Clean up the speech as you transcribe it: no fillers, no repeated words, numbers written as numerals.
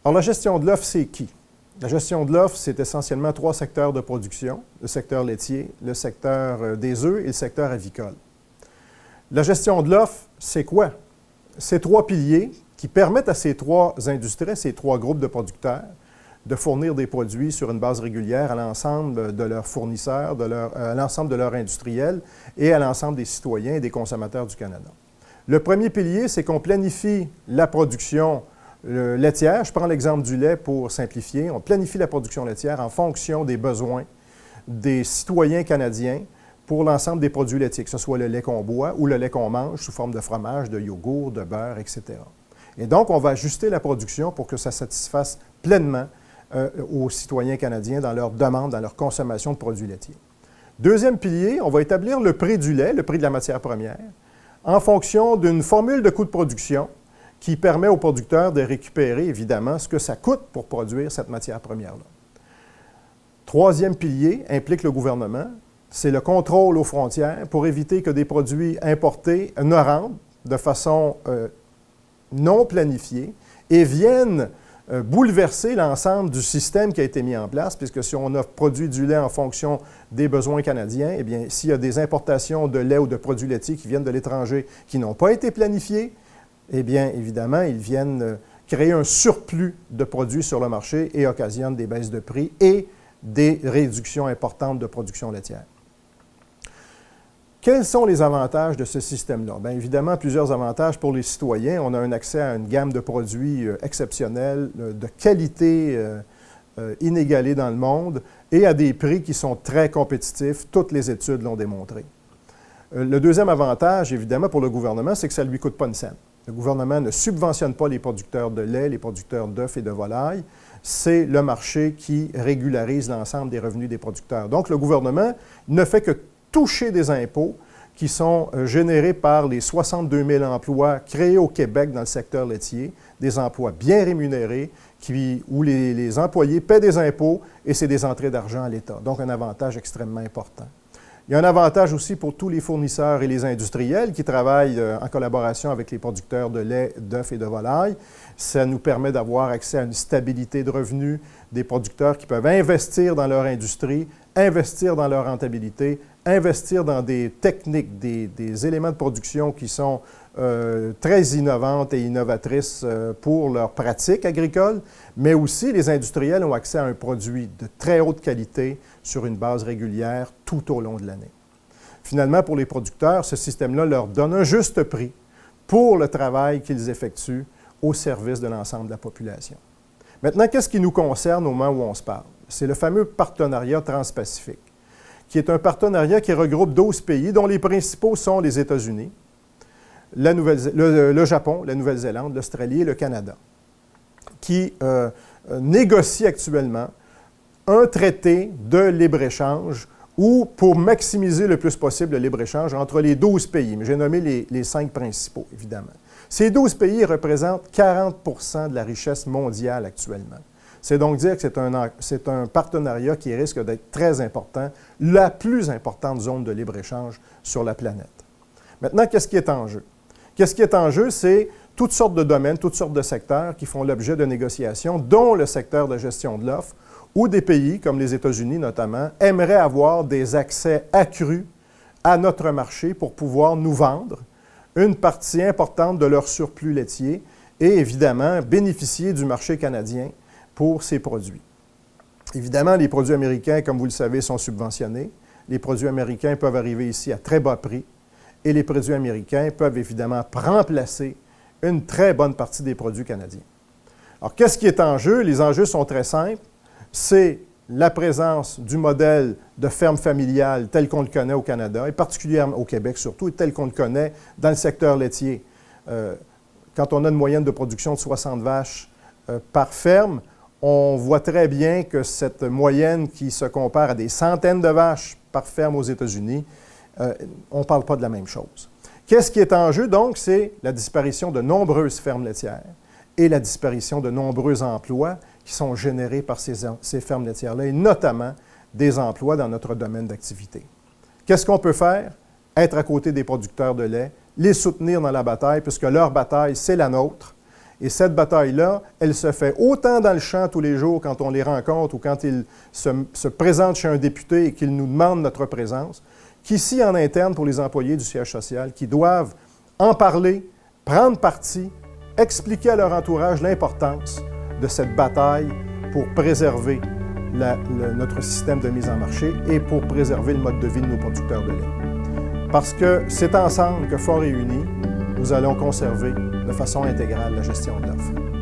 Alors, la gestion de l'offre, c'est qui? La gestion de l'offre, c'est essentiellement 3 secteurs de production, le secteur laitier, le secteur des œufs et le secteur avicole. La gestion de l'offre, c'est quoi? C'est 3 piliers qui permettent à ces 3 industries, ces 3 groupes de producteurs, de fournir des produits sur une base régulière à l'ensemble de leurs fournisseurs, à l'ensemble de leurs industriels et à l'ensemble des citoyens et des consommateurs du Canada. Le premier pilier, c'est qu'on planifie la production laitière. Je prends l'exemple du lait pour simplifier. On planifie la production laitière en fonction des besoins des citoyens canadiens pour l'ensemble des produits laitiers, que ce soit le lait qu'on boit ou le lait qu'on mange sous forme de fromage, de yogourt, de beurre, etc. Et donc, on va ajuster la production pour que ça satisfasse pleinement aux citoyens canadiens dans leur demande, dans leur consommation de produits laitiers. Deuxième pilier, on va établir le prix du lait, le prix de la matière première, en fonction d'une formule de coût de production qui permet aux producteurs de récupérer, évidemment, ce que ça coûte pour produire cette matière première-là. Troisième pilier implique le gouvernement, c'est le contrôle aux frontières pour éviter que des produits importés ne rentrent de façon non planifiée et viennent bouleverser l'ensemble du système qui a été mis en place, puisque si on a produit du lait en fonction des besoins canadiens, eh bien, s'il y a des importations de lait ou de produits laitiers qui viennent de l'étranger qui n'ont pas été planifiés, eh bien, évidemment, ils viennent créer un surplus de produits sur le marché et occasionnent des baisses de prix et des réductions importantes de production laitière. Quels sont les avantages de ce système-là? Bien évidemment, plusieurs avantages pour les citoyens. On a un accès à une gamme de produits exceptionnels, de qualité inégalée dans le monde et à des prix qui sont très compétitifs. Toutes les études l'ont démontré. Le deuxième avantage, évidemment, pour le gouvernement, c'est que ça ne lui coûte pas une scène. Le gouvernement ne subventionne pas les producteurs de lait, les producteurs d'œufs et de volailles. C'est le marché qui régularise l'ensemble des revenus des producteurs. Donc, le gouvernement ne fait que toucher des impôts qui sont générés par les 62 000 emplois créés au Québec dans le secteur laitier, des emplois bien rémunérés, où les employés paient des impôts et c'est des entrées d'argent à l'État. Donc, un avantage extrêmement important. Il y a un avantage aussi pour tous les fournisseurs et les industriels qui travaillent en collaboration avec les producteurs de lait, d'œufs et de volailles. Ça nous permet d'avoir accès à une stabilité de revenus, des producteurs qui peuvent investir dans leur industrie, investir dans leur rentabilité, investir dans des techniques, des éléments de production qui sont très innovantes et innovatrices pour leurs pratiques agricoles, mais aussi les industriels ont accès à un produit de très haute qualité sur une base régulière tout au long de l'année. Finalement, pour les producteurs, ce système-là leur donne un juste prix pour le travail qu'ils effectuent au service de l'ensemble de la population. Maintenant, qu'est-ce qui nous concerne au moment où on se parle? C'est le fameux partenariat transpacifique, qui est un partenariat qui regroupe 12 pays, dont les principaux sont les États-Unis, le Japon, la Nouvelle-Zélande, l'Australie et le Canada, qui négocient actuellement un traité de libre-échange ou pour maximiser le plus possible le libre-échange entre les 12 pays. Mais j'ai nommé les 5 principaux, évidemment. Ces 12 pays représentent 40 % de la richesse mondiale actuellement. C'est donc dire que c'est un partenariat qui risque d'être très important, la plus importante zone de libre-échange sur la planète. Maintenant, qu'est-ce qui est en jeu? Qu'est-ce qui est en jeu? C'est toutes sortes de domaines, toutes sortes de secteurs qui font l'objet de négociations, dont le secteur de gestion de l'offre, où des pays, comme les États-Unis notamment, aimeraient avoir des accès accrus à notre marché pour pouvoir nous vendre une partie importante de leur surplus laitier et, évidemment, bénéficier du marché canadien pour ces produits. Évidemment, les produits américains, comme vous le savez, sont subventionnés. Les produits américains peuvent arriver ici à très bas prix et les produits américains peuvent évidemment remplacer une très bonne partie des produits canadiens. Alors, qu'est-ce qui est en jeu? Les enjeux sont très simples. C'est la présence du modèle de ferme familiale tel qu'on le connaît au Canada, et particulièrement au Québec surtout, et tel qu'on le connaît dans le secteur laitier. Quand on a une moyenne de production de 60 vaches par ferme, on voit très bien que cette moyenne qui se compare à des centaines de vaches par ferme aux États-Unis, on ne parle pas de la même chose. Qu'est-ce qui est en jeu, donc? C'est la disparition de nombreuses fermes laitières et la disparition de nombreux emplois qui sont générés par ces fermes laitières-là, et notamment des emplois dans notre domaine d'activité. Qu'est-ce qu'on peut faire? Être à côté des producteurs de lait, les soutenir dans la bataille, puisque leur bataille, c'est la nôtre, Et cette bataille-là, elle se fait autant dans le champ tous les jours quand on les rencontre ou quand ils se présentent chez un député et qu'ils nous demandent notre présence, qu'ici en interne pour les employés du siège social qui doivent en parler, prendre parti, expliquer à leur entourage l'importance de cette bataille pour préserver notre système de mise en marché et pour préserver le mode de vie de nos producteurs de lait. Parce que c'est ensemble que, forts et unis, nous allons conserver de façon intégrale la gestion de l'offre.